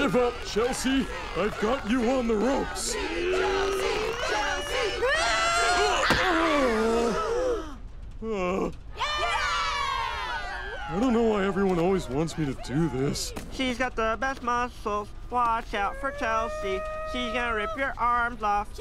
Give up, Chelsea. I've got you on the ropes. I don't know why everyone always wants me to do this. She's got the best muscles. Watch out for Chelsea. She's gonna rip your arms off.